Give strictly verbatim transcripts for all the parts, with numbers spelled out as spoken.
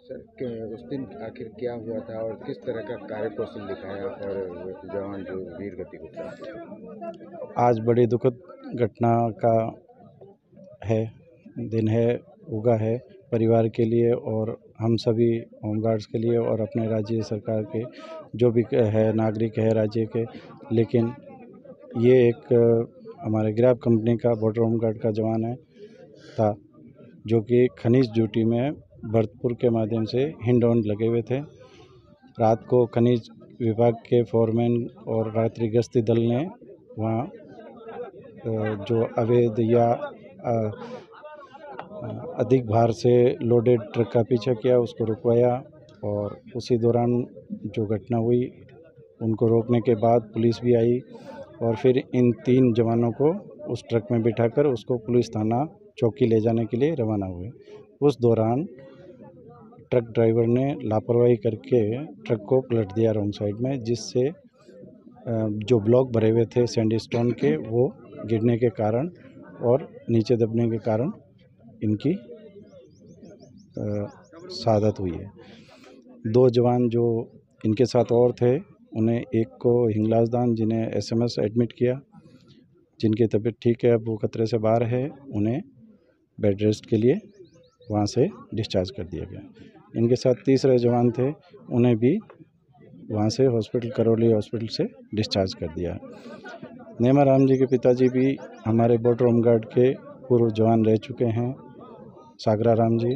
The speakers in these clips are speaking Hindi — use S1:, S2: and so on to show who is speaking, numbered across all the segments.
S1: सर के उस दिन आखिर क्या हुआ था और किस तरह का कार्यकौशल दिखाया और जवान जो वीर गति को प्राप्त?
S2: आज बड़ी दुखद घटना का है दिन है उगा है परिवार के लिए और हम सभी होमगार्ड्स के लिए और अपने राज्य सरकार के जो भी है नागरिक है राज्य के। लेकिन ये एक हमारे ग्रैब कंपनी का बॉर्डर होमगार्ड का जवान है था जो कि खनिज ड्यूटी में भरतपुर के माध्यम से हिंडौन लगे हुए थे। रात को खनिज विभाग के फोरमैन और रात्रि गश्ती दल ने वहाँ जो अवैध या अधिक भार से लोडेड ट्रक का पीछा किया, उसको रुकवाया और उसी दौरान जो घटना हुई उनको रोकने के बाद पुलिस भी आई और फिर इन तीन जवानों को उस ट्रक में बिठाकर उसको पुलिस थाना चौकी ले जाने के लिए रवाना हुए। उस दौरान ट्रक ड्राइवर ने लापरवाही करके ट्रक को पलट दिया रॉन्ग साइड में, जिससे जो ब्लॉक भरे हुए थे सैंडस्टोन के वो गिरने के कारण और नीचे दबने के कारण इनकी शहादत हुई है। दो जवान जो इनके साथ और थे उन्हें एक को हिंगलाज दान जिन्हें एसएमएस एडमिट किया, जिनकी तबीयत ठीक है, अब वो खतरे से बाहर है, उन्हें बेड रेस्ट के लिए वहाँ से डिस्चार्ज कर दिया गया। इनके साथ तीसरे जवान थे, उन्हें भी वहाँ से हॉस्पिटल करौली हॉस्पिटल से डिस्चार्ज कर दिया। नेमाराम जी के पिताजी भी हमारे बॉर्डर होमगार्ड के पूर्व जवान रह चुके हैं, सागरा राम जी,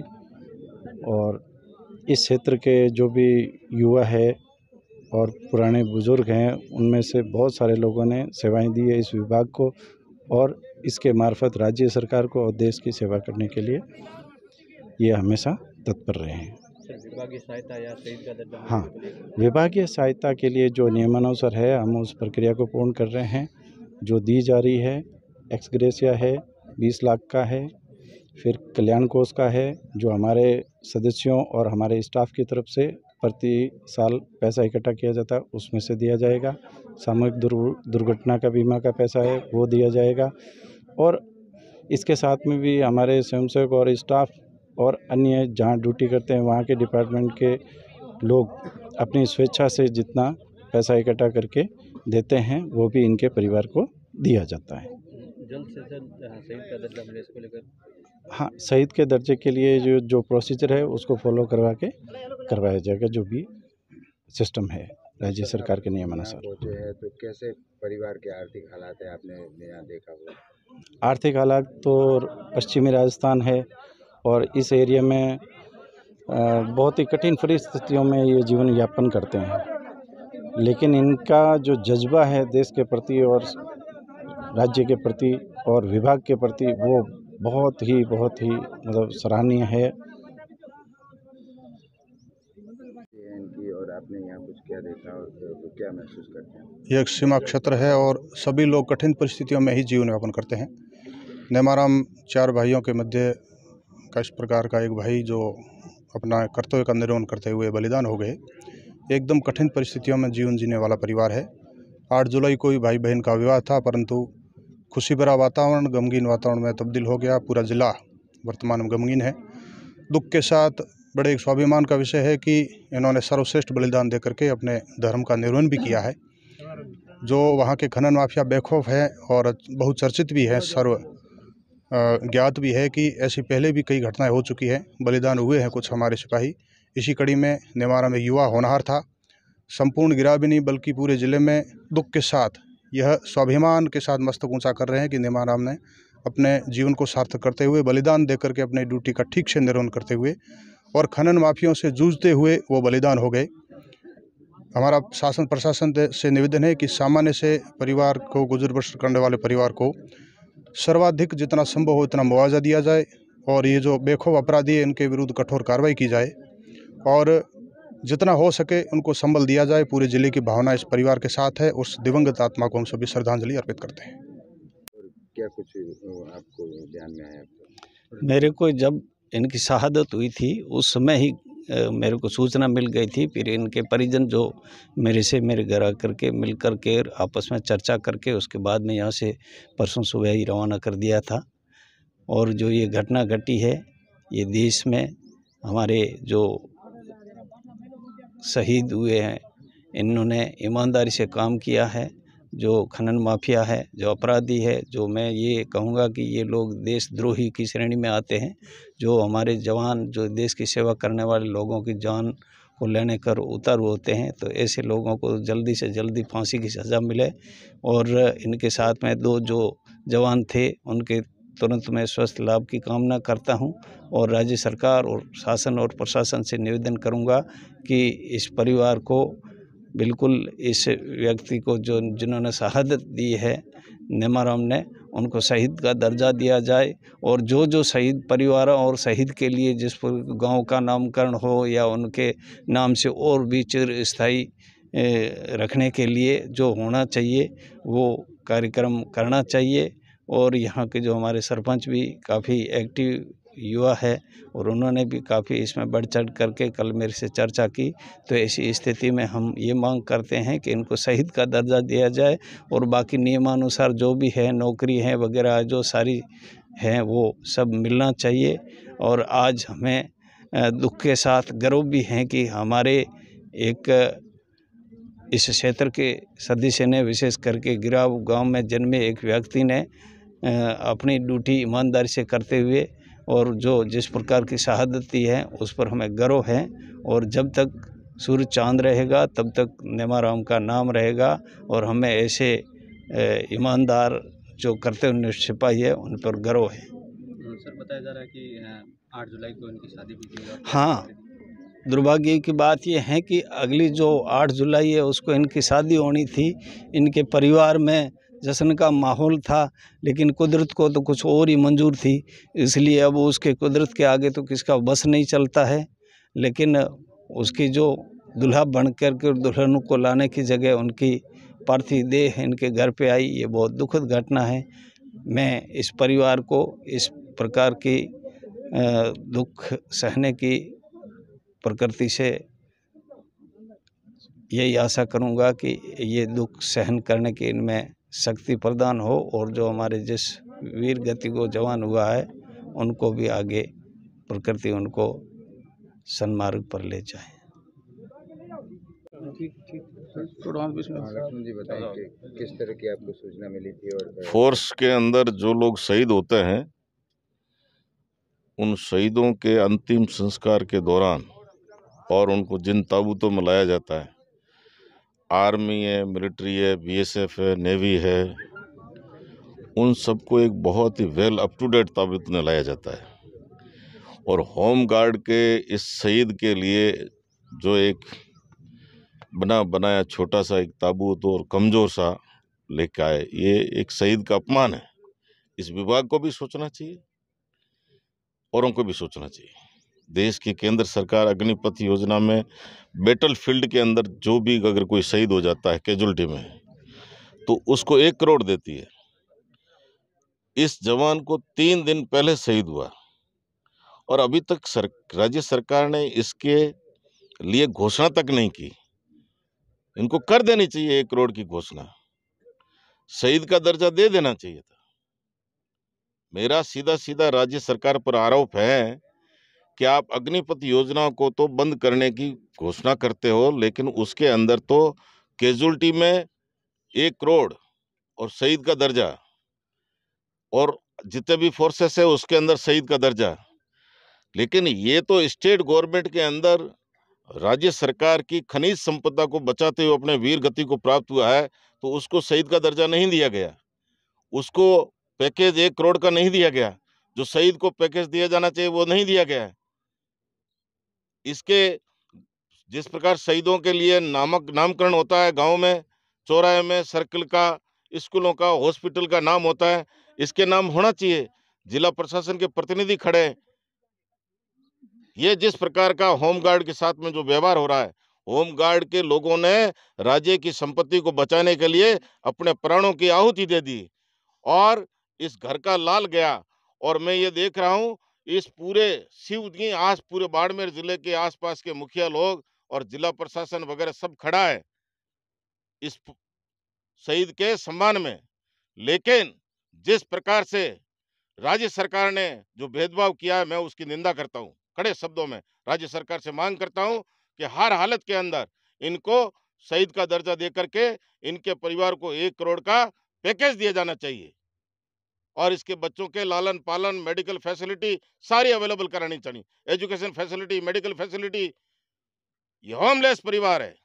S2: और इस क्षेत्र के जो भी युवा है और पुराने बुजुर्ग हैं उनमें से बहुत सारे लोगों ने सेवाएं दी है इस विभाग को और इसके मार्फत राज्य सरकार को और देश की सेवा करने के लिए ये हमेशा तत्पर रहे हैं।
S3: विभागीय सहायता या शहीद का दर्जा?
S2: हाँ, विभागीय सहायता के लिए जो नियमानुसार है हम उस प्रक्रिया को पूर्ण कर रहे हैं। जो दी जा रही है एक्स ग्रेशिया है बीस लाख का है, फिर कल्याण कोष का है जो हमारे सदस्यों और हमारे स्टाफ की तरफ से प्रति साल पैसा इकट्ठा किया जाता है, उसमें से दिया जाएगा। सामूहिक दुर्घटना का बीमा का पैसा है वो दिया जाएगा और इसके साथ में भी हमारे स्वयंसेवक और स्टाफ और अन्य जहाँ ड्यूटी करते हैं वहाँ के डिपार्टमेंट के लोग अपनी स्वेच्छा से जितना पैसा इकट्ठा करके देते हैं वो भी इनके परिवार को दिया जाता है।
S3: जल्द से जल्द शहीद का दर्जा मिले इसको लेकर?
S2: हाँ, शहीद के दर्जे के लिए जो जो प्रोसीजर है उसको फॉलो करवा के करवाया जाएगा, जो भी सिस्टम है राज्य सरकार के नियमानुसार।
S1: पहुंचे हैं तो कैसे परिवार के आर्थिक हालात है, आपने यहाँ देखा हुआ?
S2: आर्थिक हालात तो पश्चिमी राजस्थान है और इस एरिया में बहुत ही कठिन परिस्थितियों में ये जीवन यापन करते हैं, लेकिन इनका जो जज्बा है देश के प्रति और राज्य के प्रति और विभाग के प्रति वो बहुत ही बहुत ही मतलब सराहनीय है।
S1: और आपने यहाँ कुछ क्या देखा और तो क्या महसूस करते हैं?
S4: ये एक सीमा क्षेत्र है और सभी लोग कठिन परिस्थितियों में ही जीवन यापन करते हैं। नेमाराम चार भाइयों के मध्य का इस प्रकार का एक भाई जो अपना कर्तव्य का निर्वहन करते हुए बलिदान हो गए। एकदम कठिन परिस्थितियों में जीवन जीने वाला परिवार है। आठ जुलाई को ही भाई बहन का विवाह था, परंतु खुशी भरा वातावरण गमगीन वातावरण में तब्दील हो गया। पूरा जिला वर्तमान में गमगीन है। दुख के साथ बड़े एक स्वाभिमान का विषय है कि इन्होंने सर्वश्रेष्ठ बलिदान दे करके अपने धर्म का निर्वहन भी किया है। जो वहाँ के खनन माफिया बेखौफ है और बहुत चर्चित भी है, सर्व ज्ञात भी है कि ऐसी पहले भी कई घटनाएं हो चुकी हैं, बलिदान हुए हैं कुछ हमारे सिपाही। इसी कड़ी में नेमारा में युवा होनहार था, संपूर्ण गिरा भी नहीं बल्कि पूरे ज़िले में दुख के साथ यह स्वाभिमान के साथ मस्तक ऊंचा कर रहे हैं कि नेमाराम ने अपने जीवन को सार्थक करते हुए बलिदान दे करके अपने ड्यूटी का ठीक से निर्वहन करते हुए और खनन माफियों से जूझते हुए वो बलिदान हो गए। हमारा शासन प्रशासन से निवेदन है कि सामान्य से परिवार को गुजर बसर करने वाले परिवार को सर्वाधिक जितना संभव हो इतना मुआवजा दिया जाए और ये जो बेखौफ अपराधी है इनके विरुद्ध कठोर कार्रवाई की जाए और जितना हो सके उनको संबल दिया जाए। पूरे जिले की भावना इस परिवार के साथ है। उस दिवंगत आत्मा को हम सभी श्रद्धांजलि अर्पित करते हैं।
S1: और क्या कुछ आपको ध्यान में आया?
S5: मेरे को जब इनकी शहादत हुई थी उस समय ही मेरे को सूचना मिल गई थी। फिर इनके परिजन जो मेरे से मेरे घर आकर के मिल कर के आपस में चर्चा करके उसके बाद में यहाँ से परसों सुबह ही रवाना कर दिया था। और जो ये घटना घटी है ये देश में हमारे जो शहीद हुए हैं, इन्होंने ईमानदारी से काम किया है। जो खनन माफिया है, जो अपराधी है, जो मैं ये कहूँगा कि ये लोग देशद्रोही की श्रेणी में आते हैं। जो हमारे जवान, जो देश की सेवा करने वाले लोगों की जान को लेने कर उतर होते हैं, तो ऐसे लोगों को जल्दी से जल्दी फांसी की सज़ा मिले। और इनके साथ में दो जो जवान थे उनके तुरंत मैं स्वस्थ लाभ की कामना करता हूं। और राज्य सरकार और शासन और प्रशासन से निवेदन करूंगा कि इस परिवार को बिल्कुल, इस व्यक्ति को जो जिन्होंने शहादत दी है नेमाराम ने, उनको शहीद का दर्जा दिया जाए। और जो जो शहीद परिवारों और शहीद के लिए जिस गांव का नामकरण हो या उनके नाम से और भी चिरस्थायी रखने के लिए जो होना चाहिए वो कार्यक्रम करना चाहिए। और यहाँ के जो हमारे सरपंच भी काफ़ी एक्टिव युवा है और उन्होंने भी काफ़ी इसमें बढ़ चढ़ करके कल मेरे से चर्चा की। तो ऐसी स्थिति में हम ये मांग करते हैं कि इनको शहीद का दर्जा दिया जाए और बाकी नियमानुसार जो भी है, नौकरी है वगैरह जो सारी हैं वो सब मिलना चाहिए। और आज हमें दुख के साथ गर्व भी है कि हमारे एक इस क्षेत्र के सदस्य ने, विशेष करके गिराव गांव में जन्मे एक व्यक्ति ने अपनी ड्यूटी ईमानदारी से करते हुए और जो जिस प्रकार की शहादत दी है उस पर हमें गर्व है। और जब तक सूर्य चांद रहेगा तब तक नेमाराम का नाम रहेगा और हमें ऐसे ईमानदार जो करते हुए सिपाही है उन पर गर्व है।
S3: सर, बताया जा रहा है कि आठ जुलाई को इनकी शादी भी थी।
S5: हाँ, दुर्भाग्य की बात यह है कि अगली जो आठ जुलाई है उसको इनकी शादी होनी थी। इनके परिवार में जश्न का माहौल था, लेकिन कुदरत को तो कुछ और ही मंजूर थी, इसलिए अब उसके कुदरत के आगे तो किसका बस नहीं चलता है। लेकिन उसकी जो दुल्हा बन कर के दुल्हन को लाने की जगह उनकी पार्थिव देह इनके घर पे आई, ये बहुत दुखद घटना है। मैं इस परिवार को इस प्रकार की दुख सहने की प्रकृति से यही आशा करूंगा कि ये दुख सहन करने की इनमें शक्ति प्रदान हो और जो हमारे जिस वीर गति को जवान हुआ है उनको भी आगे प्रकृति उनको सन्मार्ग पर ले जाए।
S1: लक्ष्मण जी बताएं कि किस तरह की आपको सूचना मिली थी? और
S6: फोर्स के अंदर जो लोग शहीद होते हैं उन शहीदों के अंतिम संस्कार के दौरान और उनको जिन ताबूतों में लाया जाता है, आर्मी है, मिलिट्री है, बीएसएफ है, नेवी है, उन सबको एक बहुत ही वेल अप टू डेट ताबूत में लाया जाता है। और होम गार्ड के इस शहीद के लिए जो एक बना बनाया छोटा सा एक ताबूत और कमज़ोर सा लेके आए, ये एक शहीद का अपमान है। इस विभाग को भी सोचना चाहिए, औरों को भी सोचना चाहिए। देश की केंद्र सरकार अग्निपथ योजना में बैटल फील्ड के अंदर जो भी अगर कोई शहीद हो जाता है कैजुअल्टी में, तो उसको एक करोड़ देती है। इस जवान को तीन दिन पहले शहीद हुआ और अभी तक सर, राज्य सरकार ने इसके लिए घोषणा तक नहीं की। इनको कर देनी चाहिए एक करोड़ की घोषणा, शहीद का दर्जा दे देना चाहिए था। मेरा सीधा सीधा राज्य सरकार पर आरोप है कि आप अग्निपथ योजना को तो बंद करने की घोषणा करते हो, लेकिन उसके अंदर तो कैजुअल्टी में एक करोड़ और शहीद का दर्जा और जितने भी फोर्सेस है उसके अंदर शहीद का दर्जा। लेकिन ये तो स्टेट गवर्नमेंट के अंदर राज्य सरकार की खनिज संपदा को बचाते हुए अपने वीर गति को प्राप्त हुआ है, तो उसको शहीद का दर्जा नहीं दिया गया, उसको पैकेज एक करोड़ का नहीं दिया गया। जो शहीद को पैकेज दिया जाना चाहिए वो नहीं दिया गया है। इसके जिस प्रकार शहीदों के लिए नामक नामकरण होता है, गांव में चौराहे में सर्कल का, स्कूलों का, हॉस्पिटल का नाम होता है, इसके नाम होना चाहिए। जिला प्रशासन के प्रतिनिधि खड़े हैं। ये जिस प्रकार का होमगार्ड के साथ में जो व्यवहार हो रहा है, होमगार्ड के लोगों ने राज्य की संपत्ति को बचाने के लिए अपने प्राणों की आहुति दे दी और इस घर का लाल गया। और मैं ये देख रहा हूँ इस पूरे शिवगी आस पूरे बाड़मेर जिले के आसपास के मुखिया लोग और जिला प्रशासन वगैरह सब खड़ा है इस शहीद के सम्मान में। लेकिन जिस प्रकार से राज्य सरकार ने जो भेदभाव किया है, मैं उसकी निंदा करता हूं। कड़े शब्दों में राज्य सरकार से मांग करता हूं कि हर हालत के अंदर इनको शहीद का दर्जा दे करके इनके परिवार को एक करोड़ का पैकेज दिया जाना चाहिए और इसके बच्चों के लालन पालन, मेडिकल फैसिलिटी सारी अवेलेबल करानी चाहिए, एजुकेशन फैसिलिटी, मेडिकल फैसिलिटी। ये होमलेस परिवार है,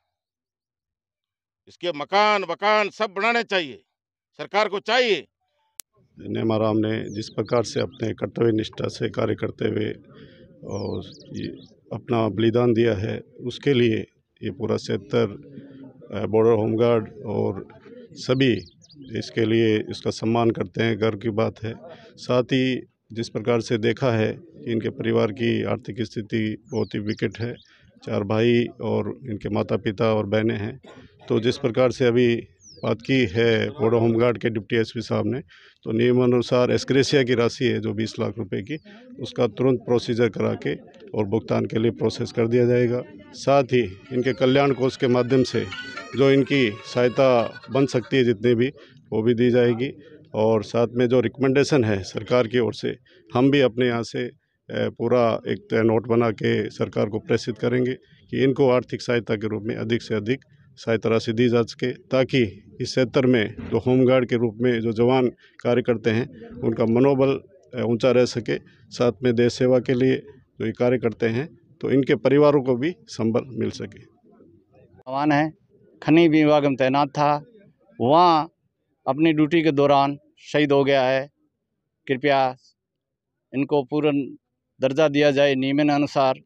S6: इसके मकान वकान सब बनाने चाहिए, सरकार को चाहिए।
S2: नेमाराम ने जिस प्रकार से अपने कर्तव्य निष्ठा से कार्य करते हुए और ये अपना बलिदान दिया है, उसके लिए ये पूरा सेक्टर बॉर्डर होमगार्ड और सभी इसके लिए इसका सम्मान करते हैं, गर्व की बात है। साथ ही जिस प्रकार से देखा है कि इनके परिवार की आर्थिक स्थिति बहुत ही विकट है, चार भाई और इनके माता पिता और बहनें हैं, तो जिस प्रकार से अभी बात की है बॉर्डर होमगार्ड के डिप्टी एसपी साहब ने, तो नियमानुसार एस्क्रेसिया की राशि है जो बीस लाख रुपए की, उसका तुरंत प्रोसीजर करा के और भुगतान के लिए प्रोसेस कर दिया जाएगा। साथ ही इनके कल्याण कोष के माध्यम से जो इनकी सहायता बन सकती है जितनी भी, वो भी दी जाएगी। और साथ में जो रिकमेंडेशन है सरकार की ओर से, हम भी अपने यहाँ से पूरा एक नोट बना के सरकार को प्रेषित करेंगे कि इनको आर्थिक सहायता के रूप में अधिक से अधिक सहायता राशि दी जा सके, ताकि इस क्षेत्र में जो होमगार्ड के रूप में जो जवान कार्य करते हैं उनका मनोबल ऊंचा रह सके। साथ में देश सेवा के लिए जो ये कार्य करते हैं तो इनके परिवारों को भी संबल मिल सके।
S7: जवान है, खनिज विभाग में तैनात था, वहाँ अपनी ड्यूटी के दौरान शहीद हो गया है। कृपया इनको पूर्ण दर्जा दिया जाए नियमानुसार।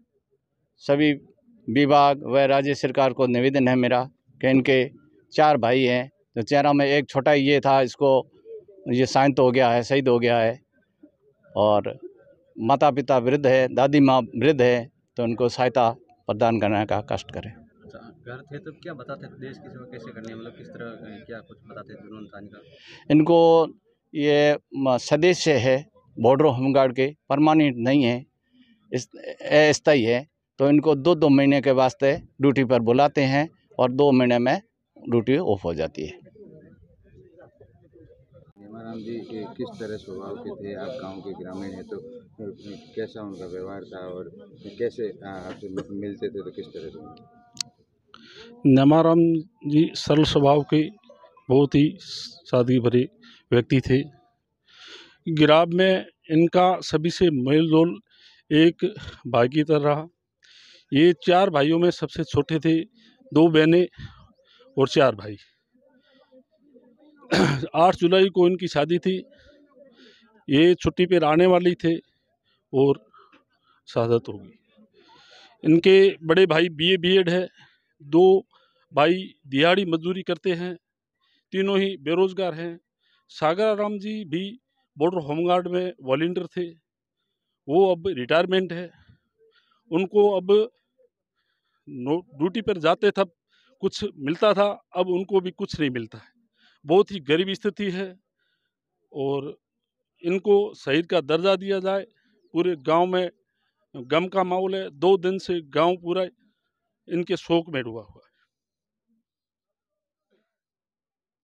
S7: सभी विभाग व राज्य सरकार को निवेदन है मेरा कि इनके चार भाई हैं, तो चारों में एक छोटा ये था, इसको ये शांत हो गया है, शहीद हो गया है, और माता पिता वृद्ध है, दादी माँ वृद्ध है, तो उनको सहायता प्रदान करने का कष्ट करें।
S3: अच्छा, घर थे तो क्या बताते थे देश की सेवा कैसे करनी है, मतलब किस तरह अ, क्या कुछ बताते थे जुनून था इनका?
S7: इनको ये म, सदस्य है बॉर्डर होमगार्ड के, परमानेंट नहीं है, इस अस्थायी है, तो इनको दो दो महीने के वास्ते ड्यूटी पर बुलाते हैं और दो महीने में ड्यूटी ऑफ हो जाती है।
S1: नेमाराम जी ये किस तरह स्वभाव के थे? आप गांव के ग्रामीण हैं, तो कैसा उनका व्यवहार था और कैसे आपसे मिलते थे, तो किस तरह से?
S8: नेमाराम जी सरल स्वभाव के बहुत ही सादगी भरे व्यक्ति थे। गिराब में इनका सभी से मेल जोल एक भाई की तरह रहा। ये चार भाइयों में सबसे छोटे थे, दो बहनें और चार भाई। आठ जुलाई को इनकी शादी थी, ये छुट्टी पर आने वाली थे और शहादत हो गई। इनके बड़े भाई बीए बीएड है, दो भाई दिहाड़ी मजदूरी करते हैं, तीनों ही बेरोजगार हैं। सागर राम जी भी बॉर्डर होमगार्ड में वॉलंटियर थे, वो अब रिटायरमेंट है। उनको अब ड्यूटी पर जाते तब कुछ मिलता था, अब उनको भी कुछ नहीं मिलता है, बहुत ही गरीब स्थिति है। और इनको शहीद का दर्जा दिया जाए। पूरे गांव में गम का माहौल है, दो दिन से गांव पूरा इनके शोक में डूबा हुआ है।